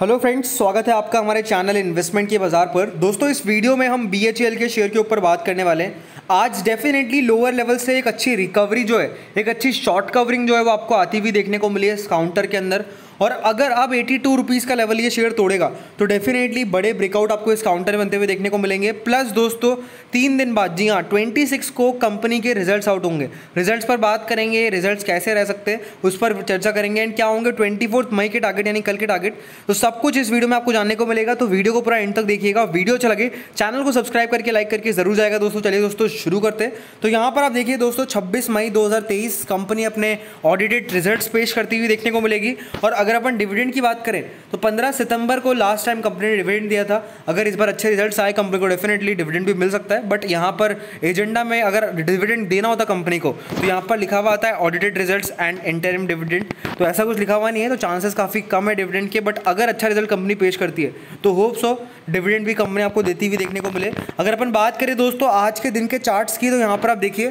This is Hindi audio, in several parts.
हेलो फ्रेंड्स, स्वागत है आपका हमारे चैनल इन्वेस्टमेंट के बाजार पर। दोस्तों, इस वीडियो में हम BHEL के शेयर के ऊपर बात करने वाले हैं। आज डेफिनेटली लोअर लेवल से एक अच्छी रिकवरी जो है, एक अच्छी शॉर्ट कवरिंग जो है वो आपको आती हुई देखने को मिली है इस काउंटर के अंदर। और अगर अब 82 रुपीज़ का लेवल ये शेयर तोड़ेगा तो डेफिनेटली बड़े ब्रेकआउट आपको इस काउंटर में बनते हुए देखने को मिलेंगे। प्लस दोस्तों 3 दिन बाद, जी हाँ, 26 को कंपनी के रिजल्ट्स आउट होंगे। रिजल्ट्स पर बात करेंगे, रिजल्ट्स कैसे रह सकते हैं उस पर चर्चा करेंगे। एंड क्या होंगे 24 मई के टारगेट, यानी कल के टारगेट, तो सब कुछ इस वीडियो में आपको जानने को मिलेगा। तो वीडियो को पूरा एंड तक देखिएगा। वीडियो अच्छा लगे चैनल को सब्सक्राइब करके लाइक करके जरूर जाएगा दोस्तों। चलिए दोस्तों शुरू करते हैं। तो यहाँ पर आप देखिए दोस्तों 26 मई 2023 कंपनी अपने ऑडिटेड रिजल्ट्स पेश करती हुई देखने को मिलेगी। और अगर अपन डिविडेंड की बात करें तो 15 सितंबर को लास्ट टाइम कंपनी ने डिविडेंड दिया था। अगर इस बार अच्छे रिजल्ट्स आए कंपनी को डेफिनेटली डिविडेंड भी मिल सकता है। बट यहाँ पर एजेंडा में अगर डिविडेंड देना होता कंपनी को तो यहाँ पर लिखा हुआ आता है audited results and interim dividend. तो ऐसा कुछ लिखा हुआ नहीं है, तो चांसेस काफ़ी कम है डिविडेंड के। बट अगर अच्छा रिजल्ट कंपनी पेश करती है तो होप सो डिविडेंड भी कंपनी आपको देती हुई देखने को मिले। अगर अपन बात करें दोस्तों आज के दिन के चार्ट्स की, तो यहाँ पर आप देखिए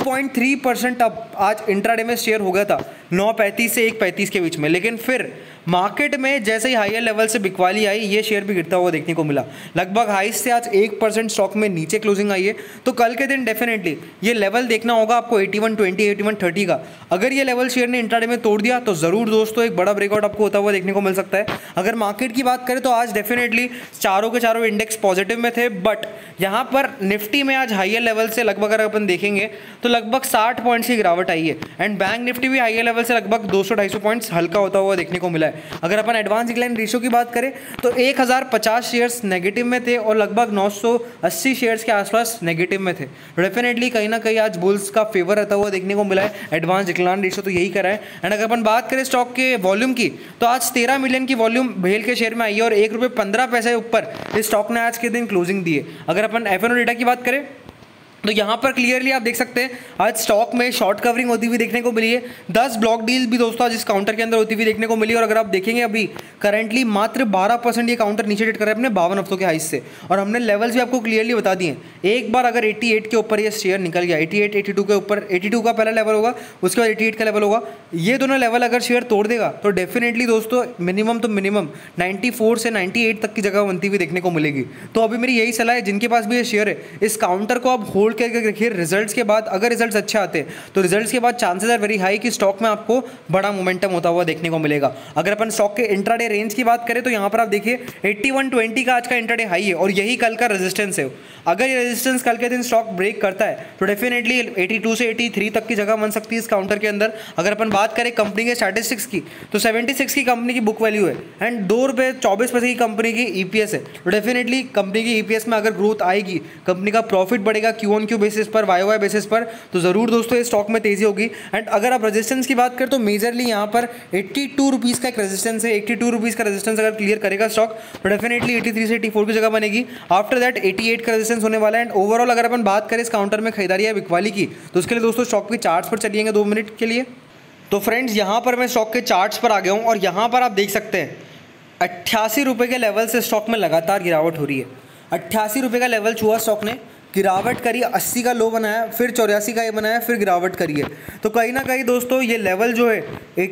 2.3% अब आज इंट्राडे में शेयर हो गया था 9.35 से 1.35 के बीच में। लेकिन फिर मार्केट में जैसे ही हायर लेवल से बिकवाली आई, ये शेयर भी गिरता हुआ देखने को मिला। लगभग हाई से आज 1% स्टॉक में नीचे क्लोजिंग आई है। तो कल के दिन डेफिनेटली ये लेवल देखना होगा आपको 81.20 81.30 का। अगर ये लेवल शेयर ने इंट्राडे में तोड़ दिया तो ज़रूर दोस्तों एक बड़ा ब्रेकआउट आपको होता हुआ देखने को मिल सकता है। अगर मार्केट की बात करें तो आज डेफिनेटली चारों के चारों इंडेक्स पॉजिटिव में थे। बट यहाँ पर निफ्टी में आज हायर लेवल से लगभग अगर अपन देखेंगे तो लगभग 60 पॉइंट्स की गिरावट आई है। एंड बैंक निफ्टी भी हायर लेवल से लगभग 200-250 पॉइंट्स हल्का होता हुआ देखने को मिला है। अगर अपन एडवांस डिक्लाइन रेशियो की बात करें तो 1050 शेयर्स नेगेटिव में थे और लगभग 980 शेयर्स के आसपास नेगेटिव में थे। डेफिनेटली कहीं ना कहीं आज बुल्स का फेवर रहता हुआ देखने को मिला है। एडवांस डिक्लाइन रेशियो तो यही करा है। एंड अगर अपन बात करें स्टॉक के वॉल्यूम की तो आज 13 मिलियन की वॉल्यूम भेल के शेयर में आई है और ₹1.15 ऊपर इस स्टॉक ने आज के दिन क्लोजिंग दी है। अगर अपन F&O डेटा की बात करें तो यहाँ पर क्लियरली आप देख सकते हैं आज स्टॉक में शॉर्ट कवरिंग होती हुई देखने को मिली है। 10 ब्लॉक डील भी दोस्तों आज इस काउंटर के अंदर होती हुई देखने को मिली। और अगर आप देखेंगे अभी करंटली मात्र 12% ये काउंटर नीचे ट्रेड कर रहा है अपने 52 हफ्तों के हाई से। और हमने लेवल्स भी आपको क्लियरली बता दिए। एक बार अगर 88 के ऊपर ये शेयर निकल गया, 88 82 के ऊपर, 82 का पहला लेवल होगा, उसके बाद 88 का लेवल होगा, ये दोनों लेवल अगर शेयर तोड़ देगा तो डेफिनेटली दोस्तों मिनिमम 94 से 98 तक की जगह बनती हुई देखने को मिलेगी। तो अभी मेरी यही सलाह है जिनके पास भी ये शेयर है, इस काउंटर को आप होल्ड करके रखिए। रिजल्ट्स के बाद अगर रिजल्ट्स अच्छे आते हैं तो रिजल्ट्स के बाद चांसेस आर वेरी हाई कि स्टॉक में आपको बड़ा मोमेंटम होता हुआ देखने को मिलेगा। अगर अपन स्टॉक के इंट्राडे रेंज की बात करें तो यहाँ पर आप देखिए 81.20 का आज का इंट्राडे हाई है और यही कल का रेजिस्टेंस है। अगर ये रेजिस्टेंस कल के दिन स्टॉक ब्रेक करता है तो डेफिनेटली 82 से 83 तक की जगह बन सकती है इस काउंटर के अंदर। अगर अपन बात करें कंपनी के स्टैटिस्टिक्स की तो 76 की कंपनी की बुक वैल्यू है एंड ₹2.24 की कंपनी की EPS है। तो डेफिनेटली कंपनी की EPS में अगर ग्रोथ आएगी, कंपनी का प्रॉफिट बढ़ेगा Q-on-Q बेसिस पर, YoY बेसिस पर, तो ज़रूर दोस्तों इस स्टॉक में तेज़ी होगी। एंड अगर आप रेजिस्टेंस की बात करें तो मेजरली यहाँ पर 82 रुपीज़ का एक रेजिस्टेंस है। 82 रुपीज़ का रेजिस्टेंस अगर क्लियर करेगा स्टॉक तो डेफिनेटली 83 से 84 की जगह बनेगी। आफ्टर दैट 88 का रेजिस्टेंस होने वाला है। एंड ओवरऑल अगर अपन बात करें इस काउंटर में खरीदारी या बिकवाली की तो उसके लिए दोस्तों स्टॉक के चार्ट्स पर चलिएंगे 2 मिनट के लिए। तो फ्रेंड्स यहाँ पर मैं स्टॉक के चार्ट्स पर आ गया हूँ और यहाँ पर आप देख सकते हैं 88 रुपये के लेवल से स्टॉक में लगातार गिरावट हो रही है। 88 रुपये का लेवल छुआ स्टॉक ने, गिरावट करी, 80 का लो बनाया, फिर 84 का ये बनाया, फिर गिरावट करी है। तो कहीं ना कहीं दोस्तों ये लेवल जो है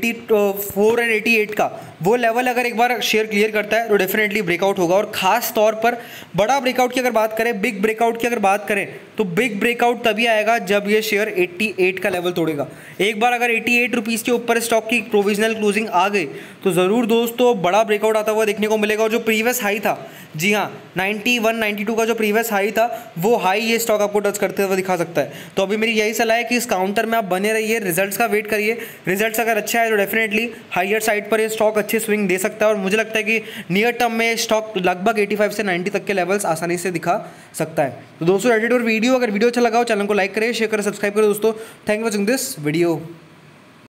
84 एंड 88 का, वो लेवल अगर एक बार शेयर क्लियर करता है तो डेफिनेटली ब्रेकआउट होगा। और खास तौर पर बड़ा ब्रेकआउट की अगर बात करें, बिग ब्रेकआउट की अगर बात करें तो बिग ब्रेकआउट तभी आएगा जब ये शेयर 88 का लेवल तोड़ेगा। एक बार अगर 88 रुपीज़ के ऊपर स्टॉक की प्रोविजनल क्लोजिंग आ गई तो ज़रूर दोस्तों बड़ा ब्रेकआउट आता हुआ देखने को मिलेगा। और जो प्रीवियस हाई था, जी हाँ, 91 92 का जो प्रीवियस हाई था, वो हाई ये स्टॉक आपको टच करते हुए दिखा सकता है। तो अभी मेरी यही सलाह है कि इस काउंटर में आप बने रहिए, रिजल्ट्स का वेट करिए। रिजल्ट्स अगर अच्छा है तो डेफिनेटली हायर साइड पर ये स्टॉक अच्छे स्विंग दे सकता है। और मुझे लगता है कि नियर टर्म में स्टॉक लगभग 85 से 90 तक के लेवल्स आसानी से दिखा सकता है। तो दोस्तों एडिट और वीडियो, अगर वीडियो अच्छा लगा हो चैनल को लाइक करें, शेयर करें, सब्सक्राइब करें दोस्तों। Thank you for watching this video.